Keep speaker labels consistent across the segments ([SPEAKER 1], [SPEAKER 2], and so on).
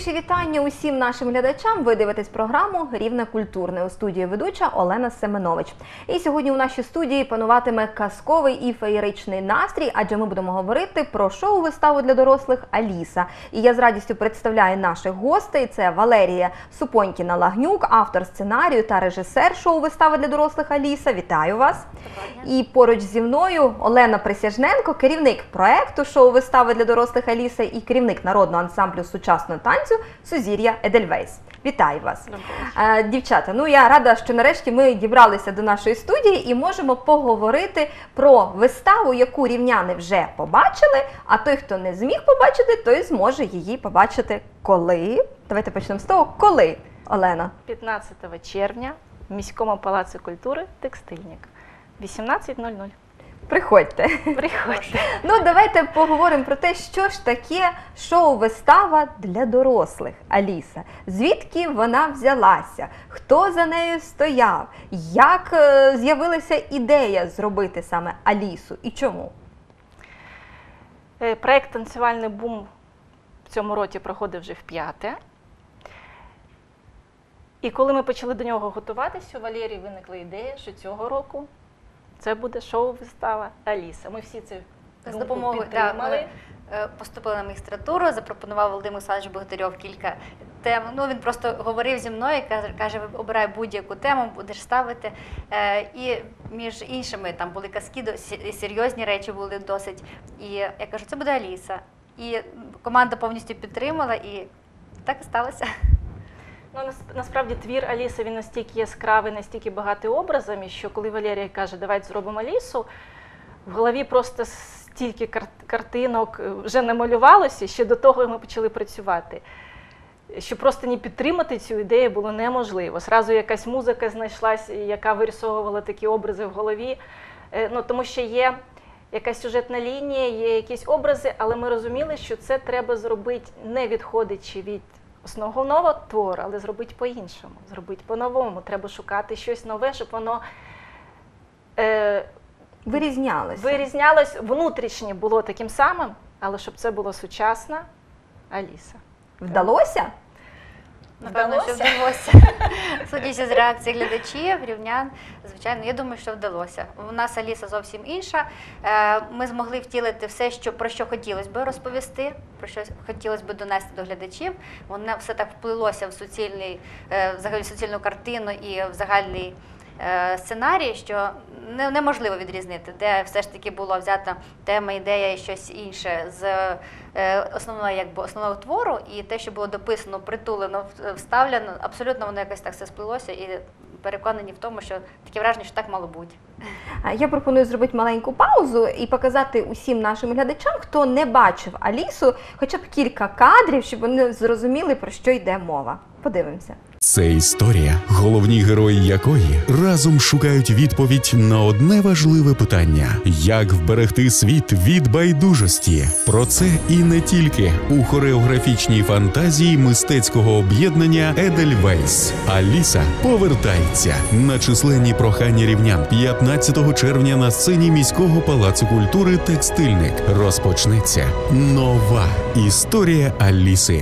[SPEAKER 1] Найщиріші вітання усім нашим глядачам. Ви дивитесь програму «Рівне культурне». У студії ведуча Олена Семенович. І сьогодні у нашій студії пануватиме казковий і феєричний настрій, адже ми будемо говорити про шоу-виставу для дорослих «Аліса». І я з радістю представляю наших гостей. Це Валерія Супонькіна-Лагнюк, автор сценарію та режисер шоу-вистави для дорослих «Аліса». Вітаю вас. І поруч зі мною Олена Присяжненко, керівник проекту шоу-вистави для дорослих «Аліса» і керівник народного ансамблю сучасного танцю «Сузір'я Едельвейс». Вітаю вас. Дівчата, ну я рада, що нарешті ми дібралися до нашої студії і можемо поговорити про виставу, яку рівняни вже побачили, а той, хто не зміг побачити, той зможе її побачити коли? Давайте почнемо з того, коли, Олена?
[SPEAKER 2] 15 червня в міському палаці культури «Текстильник». 18:00.
[SPEAKER 1] Приходьте.
[SPEAKER 2] Приходьте.
[SPEAKER 1] Ну, давайте поговоримо про те, що ж таке шоу-вистава для дорослих «Аліса». Звідки вона взялася? Хто за нею стояв? Як з'явилася ідея зробити саме «Алісу» і чому?
[SPEAKER 2] Проєкт «Танцювальний бум» в цьому році проходив вже вп'яте. І коли ми почали до нього готуватися, у Валерії виникла ідея, що цього року це буде шоу-вистава «Аліса». Ми всі це
[SPEAKER 3] з допомогою
[SPEAKER 2] підтримали.
[SPEAKER 3] Поступили на магістратуру, запропонував Володимир Олександрович Богатирьов кілька тем. Ну, він просто говорив зі мною, каже, обирай будь-яку тему, будеш ставити. І між іншими там були казки, серйозні речі були досить. І я кажу, це буде «Аліса». І команда повністю підтримала, і так і сталося.
[SPEAKER 2] Ну, насправді твір Аліси, він настільки яскравий, настільки багатий образами, що коли Валерія каже, давайте зробимо Алісу, в голові просто стільки картинок вже намалювалося, ще до того ми почали працювати. Що просто не підтримати цю ідею було неможливо. Зразу якась музика знайшлась, яка вирисовувала такі образи в голові. Ну, тому що є якась сюжетна лінія, є якісь образи, але ми розуміли, що це треба зробити, не відходячи від основного твору, але зробити по-іншому, зробити по-новому. Треба шукати щось нове, щоб воно
[SPEAKER 1] вирізнялося,
[SPEAKER 2] внутрішнє було таким самим, але щоб це було сучасна Аліса.
[SPEAKER 1] Вдалося?
[SPEAKER 3] Напевно, що вдалося. Судячи з реакції глядачів, рівнян, звичайно, я думаю, що вдалося. У нас Аліса зовсім інша. Ми змогли втілити все, про що хотілося б розповісти, про що хотілося б донести до глядачів. Воно все так вплилося в суцільну картину і в загальний сценарій, що неможливо відрізнити, де все ж таки була взята тема, ідея і щось інше з основного твору, і те, що було дописано, притулено, вставлено, абсолютно воно якось так все сплилося, і переконані в тому, що таке враження, що так мало бути.
[SPEAKER 1] Я пропоную зробити маленьку паузу і показати усім нашим глядачам, хто не бачив Алісу, хоча б кілька кадрів, щоб вони зрозуміли, про що йде мова. Подивимося.
[SPEAKER 4] Це історія, головні герої якої разом шукають відповідь на одне важливе питання – як вберегти світ від байдужості. Про це і не тільки у хореографічній фантазії мистецького об'єднання «Едельвейс». Аліса повертається на численні прохання рівнян 15 червня на сцені міського палацу культури «Текстильник». Розпочнеться нова історія Аліси.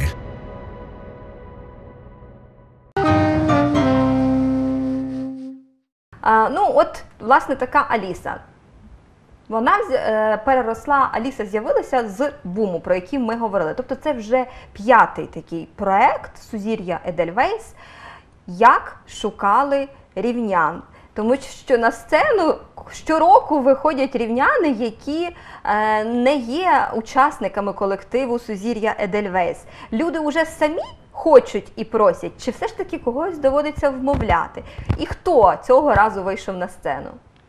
[SPEAKER 1] Ну, от, власне, така Аліса. Вона переросла, Аліса з'явилася з буму, про який ми говорили. Тобто це вже п'ятий такий проект «Сузір'я Едельвейс», як шукали рівнян. Тому що на сцену щороку виходять рівняни, які не є учасниками колективу «Сузір'я Едельвейс». Люди вже самі хочуть і просять, чи все ж таки когось доводиться вмовляти? І хто цього разу вийшов на сцену?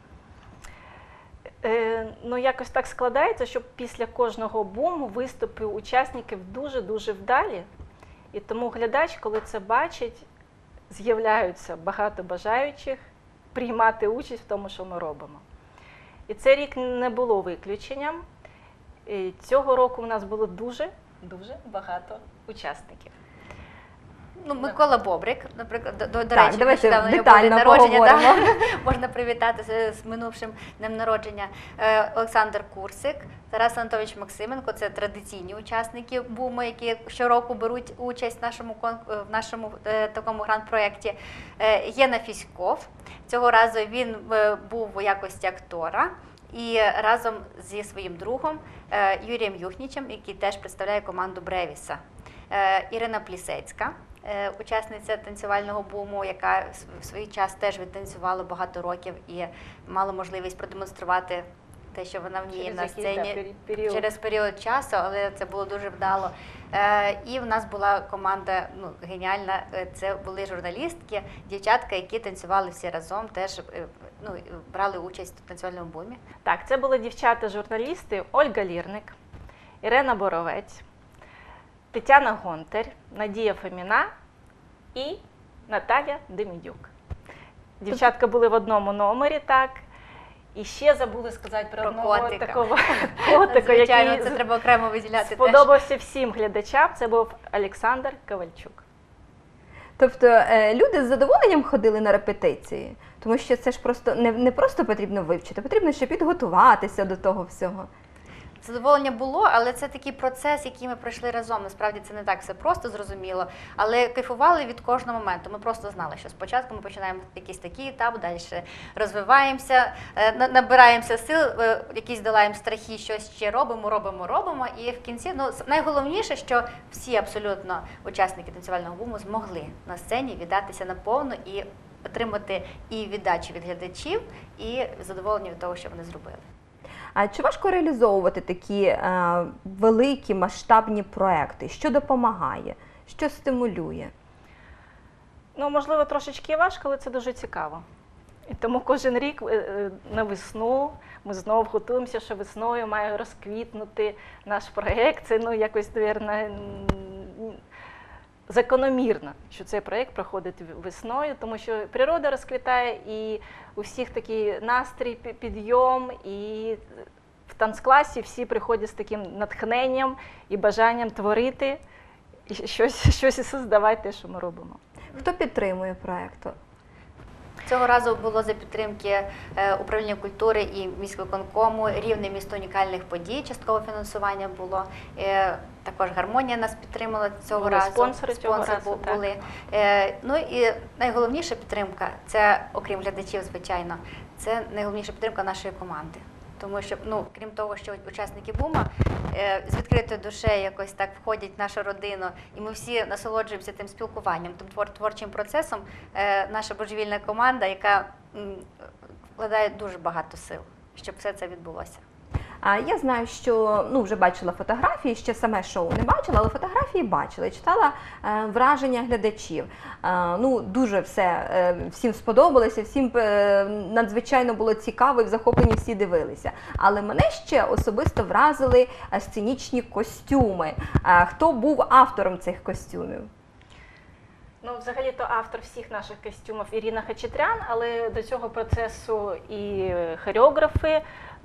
[SPEAKER 2] Ну, якось так складається, що після кожного буму виступи учасників дуже-дуже вдалі. І тому глядач, коли це бачить, з'являються багато бажаючих приймати участь в тому, що ми робимо. І цей рік не було виключенням. І цього року у нас було дуже багато учасників.
[SPEAKER 3] Ну, Микола Бобрик, наприклад, до
[SPEAKER 1] Так,
[SPEAKER 3] речі,
[SPEAKER 1] давайте
[SPEAKER 3] нещодавно його
[SPEAKER 1] детально
[SPEAKER 3] день народження,
[SPEAKER 1] поговоримо.
[SPEAKER 3] можна привітати з минувшим днем народження. Олександр Курсик, Тарас Анатолійович Максименко, це традиційні учасники БУМу, які щороку беруть участь в нашому такому гранд-проєкті. Єна Фіськов, цього разу він був у якості актора. І разом зі своїм другом Юрієм Юхнічем, який теж представляє команду Бревіса. Ірина Плісецька, учасниця танцювального буму, яка в свій час теж відтанцювала багато років і мала можливість продемонструвати те, що вона вміє на сцені через період часу, але це було дуже вдало. І в нас була команда геніальна, це були журналістки, дівчатка, які танцювали всі разом, теж брали участь у танцювальному бумі.
[SPEAKER 2] Так, це були дівчата-журналісти Ольга Лірник, Ірена Боровець, Тетяна Гонтар, Надія Фоміна і Наталя Демідюк. Дівчатка були в одному номері, так. І ще забули сказати про одного
[SPEAKER 3] котика.
[SPEAKER 2] такого котика,
[SPEAKER 3] Звичайно,
[SPEAKER 2] який
[SPEAKER 3] це треба окремо виділяти теж.
[SPEAKER 2] сподобався всім глядачам. Це був Олександр Ковальчук.
[SPEAKER 1] Тобто люди з задоволенням ходили на репетиції, тому що це ж просто не просто потрібно вивчити, потрібно ще підготуватися до того всього.
[SPEAKER 3] Задоволення було, але це такий процес, який ми пройшли разом. Насправді це не так все просто, зрозуміло, але кайфували від кожного моменту. Ми просто знали, що спочатку ми починаємо якийсь такий етап, далі розвиваємося, набираємося сил, якісь долаємо страхи, щось ще робимо. І в кінці, найголовніше, що всі абсолютно учасники танцювального буму змогли на сцені віддатися наповну і отримати і віддачу від глядачів, і задоволення від того, що вони зробили.
[SPEAKER 1] А чи важко реалізовувати такі великі масштабні проекти? Що допомагає? Що стимулює?
[SPEAKER 2] Ну, можливо, трошечки важко, але це дуже цікаво. І тому кожен рік на весну ми знову готуємося, що весною має розквітнути наш проєкт. Це, якось, мабуть, закономірно, що цей проєкт проходить весною, тому що природа розквітає, і у всіх такий настрій, підйом, і в танцкласі всі приходять з таким натхненням і бажанням творити, і щось і создавати те, що ми робимо.
[SPEAKER 1] Хто підтримує проєкт?
[SPEAKER 3] Цього разу було за підтримки управління культури і міськвиконкому, Рівне місто унікальних подій, часткове фінансування було. Також Гармонія нас підтримала цього разу.
[SPEAKER 2] Спонсори цього разу,
[SPEAKER 3] були. Ну і найголовніша підтримка, це, окрім глядачів, звичайно, це найголовніша підтримка нашої команди. Тому що, крім того, що учасники БУМа з відкритою душею якось так входять в нашу родину, і ми всі насолоджуємося тим спілкуванням, тим творчим процесом, наша божевільна команда, яка вкладає дуже багато сил, щоб все це відбулося.
[SPEAKER 1] Я знаю, що вже бачила фотографії, ще саме шоу не бачила, але фотографії бачила і читала враження глядачів. Дуже всім сподобалося, всім надзвичайно було цікаво і в захопленні всі дивилися. Але мене ще особисто вразили сценічні костюми. Хто був автором цих костюмів?
[SPEAKER 2] Взагалі-то автор всіх наших костюмів Ірина Хачатрян, але до цього процесу і хореографи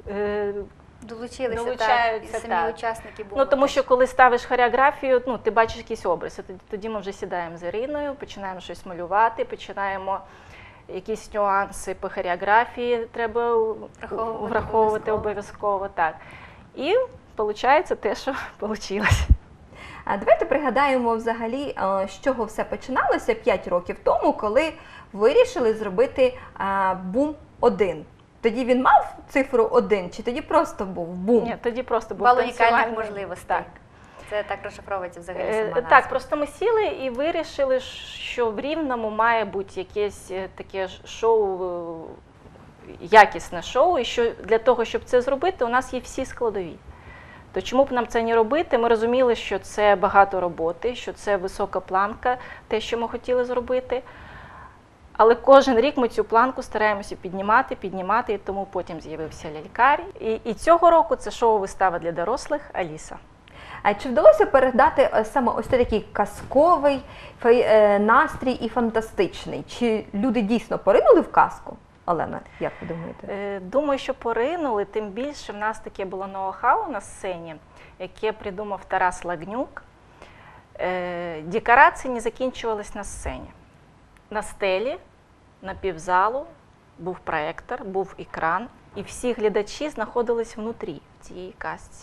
[SPEAKER 3] долучаються, і самі учасники були.
[SPEAKER 2] Тому що коли ставиш хореографію, ти бачиш якісь образи. Тоді ми вже сідаємо з Іриною, починаємо щось малювати, починаємо якісь нюанси по хореографії, треба враховувати обов'язково. Так. І виходить те, що вийшло.
[SPEAKER 1] Давайте пригадаємо взагалі, з чого все починалося 5 років тому, коли вирішили зробити БУМ-1. Тоді він мав цифру 1, чи тоді просто був БУМ?
[SPEAKER 2] Ні, тоді просто був
[SPEAKER 3] Бал
[SPEAKER 2] танцювальний.
[SPEAKER 3] унікальних можливостей.
[SPEAKER 2] Так.
[SPEAKER 3] Це так розшифровується взагалі сама назва.
[SPEAKER 2] Так, просто ми сіли і вирішили, що в Рівному має бути якесь таке шоу, якісне шоу, і що для того, щоб це зробити, у нас є всі складові. То чому б нам це не робити? Ми розуміли, що це багато роботи, що це висока планка, те, що ми хотіли зробити. Але кожен рік ми цю планку стараємося піднімати, і тому потім з'явився лялькар. І цього року це шоу-вистава для дорослих «Аліса».
[SPEAKER 1] А чи вдалося передати саме ось такий казковий настрій і фантастичний? Чи люди дійсно поринули в казку? Олена, як ви думаєте?
[SPEAKER 2] Думаю, що поринули, тим більше в нас таке було ноу-хау на сцені, яке придумав Тарас Лагнюк. Декорації не закінчувались на сцені. На стелі, на півзалу був проєктор, був екран, і всі глядачі знаходились внутрі в цій казці.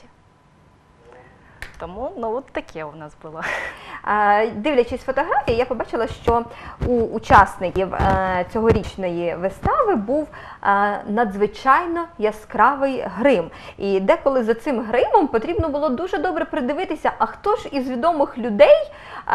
[SPEAKER 2] Тому, ну, от таке у нас було.
[SPEAKER 1] Дивлячись фотографії, я побачила, що у учасників цьогорічної вистави був надзвичайно яскравий грим. І деколи за цим гримом потрібно було дуже добре придивитися, а хто ж із відомих людей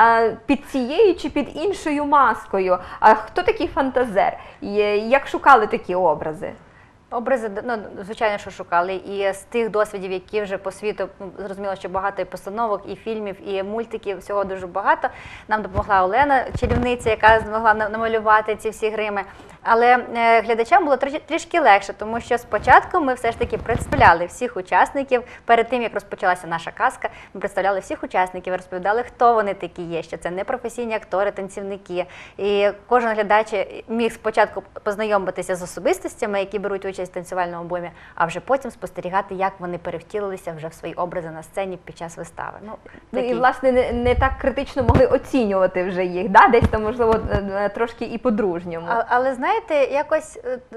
[SPEAKER 1] під цією чи під іншою маскою, а хто такий фантазер, як шукали такі образи?
[SPEAKER 3] Образи, ну, звичайно, що шукали. І з тих досвідів, які вже по світу, зрозуміло, що багато і постановок, і фільмів, і мультиків, всього дуже багато. Нам допомогла Олена, чарівниця, яка змогла намалювати ці всі грими. Але глядачам було трішки легше, тому що спочатку ми все ж таки представляли всіх учасників. Перед тим, як розпочалася наша казка, ми представляли всіх учасників, розповідали, хто вони такі є, що це не професійні актори, танцівники. І кожен глядач міг спочатку познайомитися з особистостями, які беруть участь в танцювальному бумі, а вже потім спостерігати, як вони перевтілилися вже в свої образи на сцені під час вистави.
[SPEAKER 1] Ну і, власне, не так критично могли оцінювати вже їх, да? Десь там, можливо, трошки і по-дружньому.
[SPEAKER 3] Але знаєте, якось,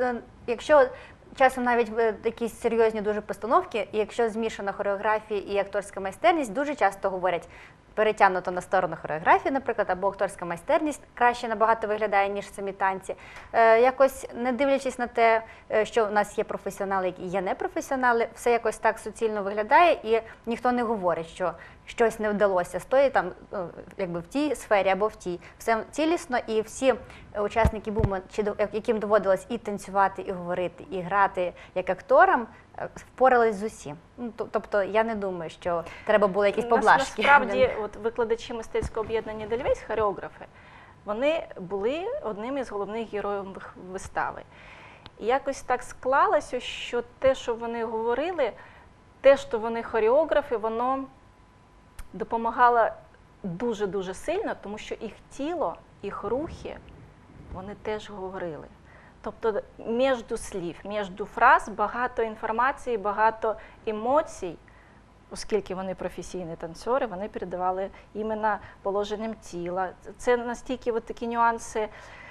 [SPEAKER 3] якщо часом навіть якісь серйозні дуже постановки, і якщо змішана хореографія і акторська майстерність, дуже часто говорять, перетягнуто на сторону хореографії, наприклад, або акторська майстерність краще набагато виглядає, ніж самі танці. Якось не дивлячись на те, що в нас є професіонали, які є непрофесіонали, все якось так суцільно виглядає, і ніхто не говорить, що щось не вдалося з тої, там, якби в тій сфері або в тій. Все цілісно, і всі учасники буму, яким доводилось і танцювати, і говорити, і грати як акторам, впорались з усім. Тобто я не думаю, що треба було якісь поблажки.
[SPEAKER 2] Насправді, от викладачі мистецького об'єднання «Дельвейс», хореографи, вони були одним із головних героїв вистави. І якось так склалося, що те, що вони говорили, те, що вони хореографи, воно допомагало дуже-дуже сильно, тому що їх тіло, їх рухи, вони теж говорили. Тобто між слів, між фраз багато інформації, багато емоцій, оскільки вони професійні танцори, вони передавали іменно положенням тіла. Це настільки от такі нюанси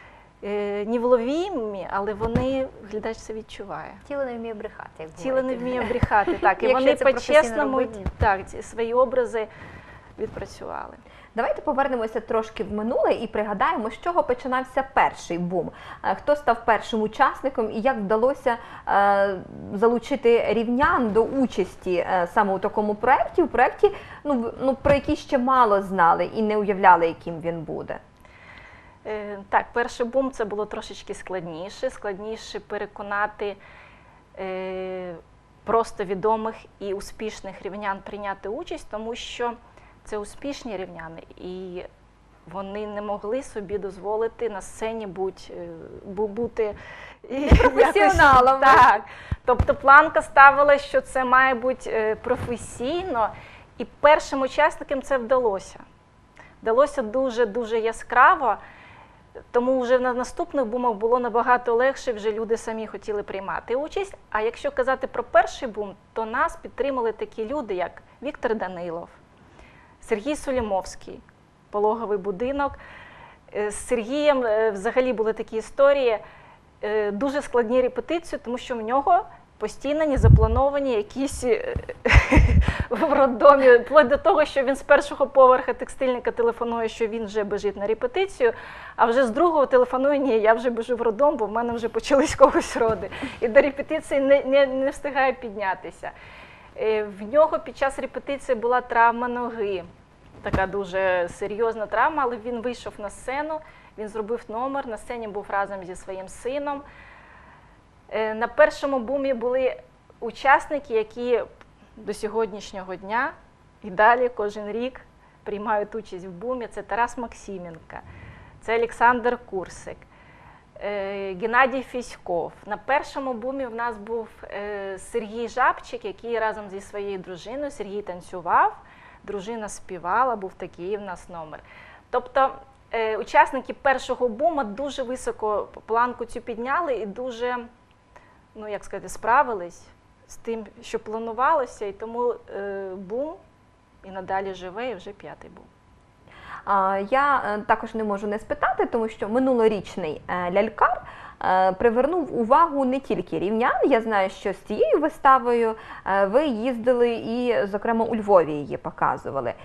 [SPEAKER 2] невловімі, але вони, глядач це відчуває.
[SPEAKER 3] Тіло не вміє брехати, як говорять.
[SPEAKER 2] Тіло не вміє брехати, так. І вони по-чесному свої образи відпрацювали.
[SPEAKER 1] Давайте повернемося трошки в минуле і пригадаємо, з чого починався перший бум. Хто став першим учасником і як вдалося залучити рівнян до участі саме у такому проєкті, у проєкті, про який ще мало знали і не уявляли, яким він буде.
[SPEAKER 2] Так, перший бум це було трошечки складніше переконати просто відомих і успішних рівнян прийняти участь, тому що це успішні рівняни, і вони не могли собі дозволити на сцені бути
[SPEAKER 1] професіоналами.
[SPEAKER 2] Так. Тобто планка ставила, що це має бути професійно, і першим учасникам це вдалося. Вдалося дуже-дуже яскраво, тому вже на наступних бумах було набагато легше, вже люди самі хотіли приймати участь. А якщо казати про перший бум, то нас підтримали такі люди, як Віктор Данилов, Сергій Солімовський, пологовий будинок. З Сергієм взагалі були такі історії, дуже складні репетиції, тому що в нього постійно не заплановані якісь в роддомі, вплоть до того, що він з першого поверха текстильника телефонує, що він вже біжить на репетицію, а вже з другого телефонує, ні, я вже біжу в роддом, бо в мене вже почались когось роди. І до репетиції не встигає піднятися. В нього під час репетиції була травма ноги, така дуже серйозна травма, але він вийшов на сцену, він зробив номер, на сцені був разом зі своїм сином. На першому бумі були учасники, які до сьогоднішнього дня і далі кожен рік приймають участь в бумі. Це Тарас Максименко, це Олександр Курсик, Геннадій Фіськов. На першому бумі в нас був Сергій Жабчик, який разом зі своєю дружиною, Сергій танцював, дружина співала, був такий в нас номер. Тобто учасники першого буму дуже високо планку цю підняли і дуже, як сказати, справились з тим, що планувалося, і тому бум і надалі живе, і вже п'ятий бум.
[SPEAKER 1] Я також не можу не спитати, тому що минулорічний лялькар привернув увагу не тільки рівнян. Я знаю, що з цією виставою ви їздили і, зокрема, у Львові її показували.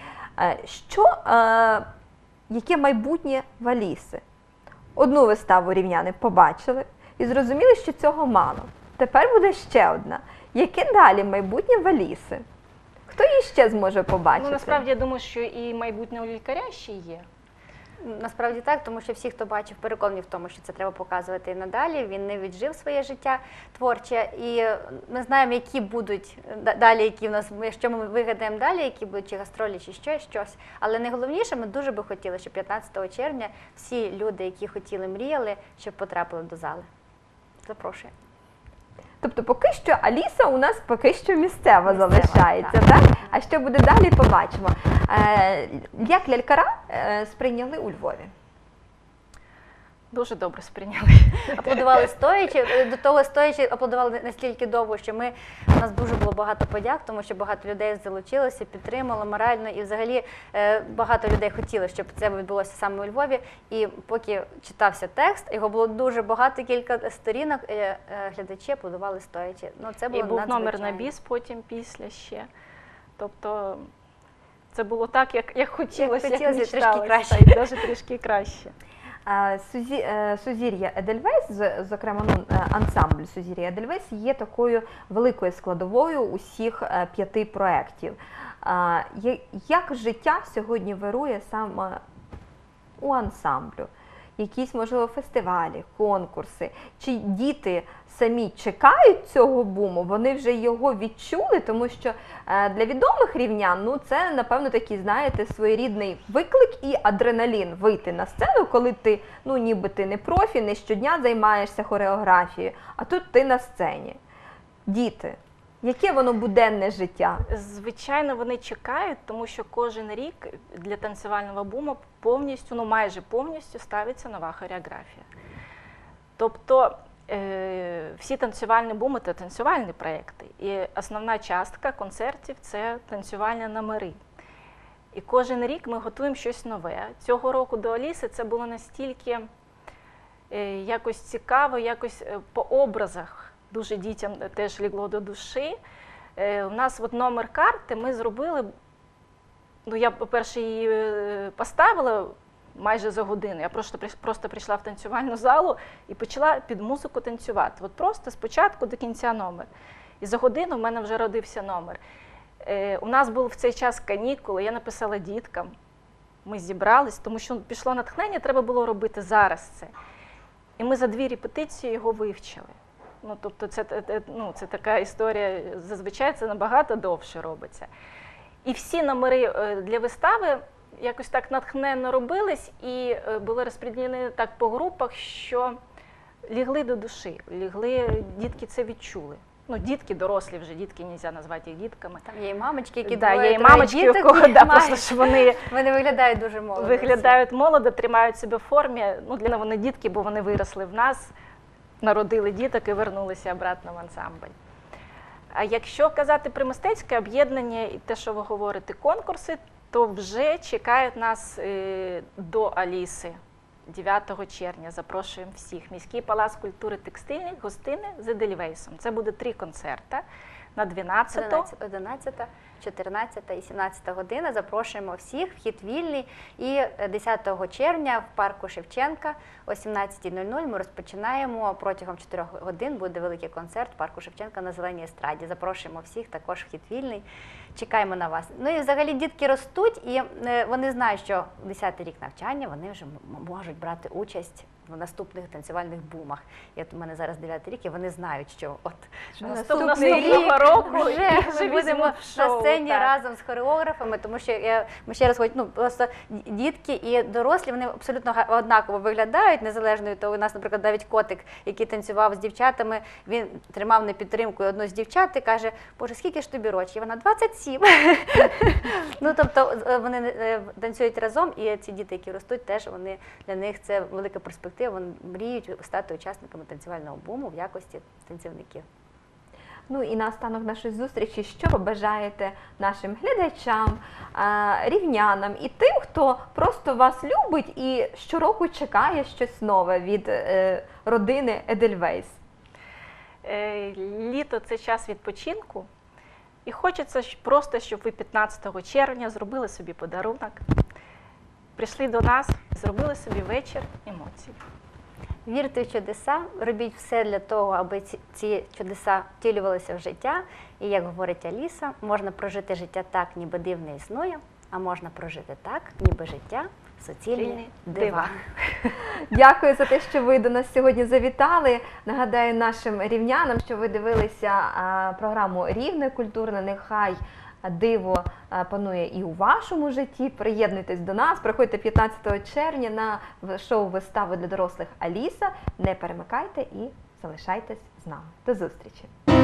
[SPEAKER 1] Яке майбутнє в Аліси? Одну виставу рівняни побачили і зрозуміли, що цього мало. Тепер буде ще одна. Яке далі майбутнє в Аліси? Хто її ще зможе побачити?
[SPEAKER 2] Ну, насправді, я думаю, що і майбутнє у лікаря ще є.
[SPEAKER 3] Насправді так, тому що всі, хто бачив, переконані в тому, що це треба показувати і надалі. Він не віджив своє життя творче, і ми знаємо, які будуть далі, які в нас, що ми вигадаємо далі, які будуть чи гастролі, чи щось. Але найголовніше, ми дуже би хотіли, щоб 15 червня всі люди, які хотіли, мріяли, щоб потрапили до зали. Запрошую.
[SPEAKER 1] Тобто поки що Аліса у нас поки що місцева залишається,
[SPEAKER 3] так.
[SPEAKER 1] так? А що буде далі, побачимо. Як лялькара сприйняли у Львові?
[SPEAKER 2] Дуже добре сприйняли.
[SPEAKER 3] Аплодували стоячи, до того стоячи аплодували настільки довго, що у нас дуже було багато подяк, тому що багато людей залучилося, підтримало морально, і взагалі багато людей хотіли, щоб це відбулося саме у Львові. І поки читався текст, його було дуже багато, кілька сторінок, глядачі аплодували стоячи. Ну, це було
[SPEAKER 2] і був номер на
[SPEAKER 3] надзвичайно.
[SPEAKER 2] біс потім, після ще. Тобто це було так, як хотілося, як
[SPEAKER 3] хотілося, трішки
[SPEAKER 2] мечталося,
[SPEAKER 3] краще.
[SPEAKER 2] і навіть трішки краще.
[SPEAKER 1] Сузір'я Едельвейс, зокрема, ансамбль Сузір'я Едельвейс є такою великою складовою усіх 5 проєктів. Як життя сьогодні вирує саме у ансамблю? Якісь, можливо, фестивалі, конкурси? Чи діти самі чекають цього буму? Вони вже його відчули? Тому що для відомих рівнян, це, напевно, такий, знаєте, своєрідний виклик і адреналін вийти на сцену, коли ти, ніби ти не профі, не щодня займаєшся хореографією, а тут ти на сцені. Діти. Яке воно буденне життя?
[SPEAKER 2] Звичайно, вони чекають, тому що кожен рік для танцювального буму повністю, майже повністю ставиться нова хореографія. Тобто всі танцювальні буми – це танцювальні проєкти. І основна частка концертів – це танцювальні номери. І кожен рік ми готуємо щось нове. Цього року до Аліси це було настільки якось цікаво, якось по образах. Дуже дітям теж лігло до душі. У нас номер карти ми зробили, я, по-перше, її поставила майже за годину. Я просто прийшла в танцювальну залу і почала під музику танцювати. Просто спочатку до кінця номер. І за годину в мене вже родився номер. У нас був в цей час канікули, я написала діткам, ми зібрались, тому що пішло натхнення, треба було робити зараз це. І ми за 2 репетиції його вивчили. Тобто це така історія, зазвичай це набагато довше робиться. І всі номери для вистави якось так натхненно робились і були розподілені так по групах, що лягли до душі, дітки це відчули. Дітки дорослі вже, дітки не можна назвати їх дітками.
[SPEAKER 3] Там є і мамочки, які
[SPEAKER 2] є і мамочки, у кого, просто що вони
[SPEAKER 3] виглядають дуже молодо.
[SPEAKER 2] Виглядають молодо, тримають себе в формі. Для вони дітки, бо вони виросли в нас. Народили діток і вернулися обратно в ансамбль. А якщо казати про мистецьке об'єднання і те, що ви говорите, конкурси, то вже чекають нас до Аліси 9 червня. Запрошуємо всіх. Міський палац культури текстильних гостини з Едельвейсом. Це буде 3 концерти на
[SPEAKER 3] 11, 14 і 17 година. Запрошуємо всіх, вхід вільний. І 10 червня в парку Шевченка о 17:00 ми розпочинаємо. Протягом 4 годин буде великий концерт в парку Шевченка на Зеленій естраді. Запрошуємо всіх, також вхід вільний. Чекаємо на вас. І взагалі дітки ростуть, і вони знають, що 10-й рік навчання вони вже можуть брати участь в наступних танцювальних бумах. І от у мене зараз 9-й рік, і вони знають, що наступний рік
[SPEAKER 2] року
[SPEAKER 3] вже будемо на сцені разом з хореографами, тому що ми ще раз говорю, просто дітки і дорослі, вони абсолютно однаково виглядають, незалежно від того, у нас, наприклад, навіть котик, який танцював з дівчатами, він тримав на підтримку одну з дівчат і каже: "Боже, скільки ж тобі років?" Вона: 27. Тобто вони танцюють разом, і ці діти, які ростуть, теж для них це велика перспектива, вони мріють стати учасниками танцювального буму в якості танцівників.
[SPEAKER 1] Ну і наостанок нашої зустрічі, що ви бажаєте нашим глядачам, рівнянам і тим, хто просто вас любить і щороку чекає щось нове від родини Едельвейс?
[SPEAKER 2] Літо – це час відпочинку. І хочеться просто, щоб ви 15 червня зробили собі подарунок, прийшли до нас, зробили собі вечір емоцій.
[SPEAKER 3] Вірте в чудеса, робіть все для того, аби ці чудеса втілювалися в життя. І, як говорить Аліса, можна прожити життя так, ніби див не існує, а можна прожити так, ніби життя – суцільні дива.
[SPEAKER 1] Дякую за те, що ви до нас сьогодні завітали. Нагадаю нашим рівнянам, що ви дивилися програму «Рівне культурне». Нехай диво панує і у вашому житті. Приєднуйтесь до нас, приходьте 15 червня на шоу-виставу для дорослих «Аліса». Не перемикайте і залишайтесь з нами. До зустрічі!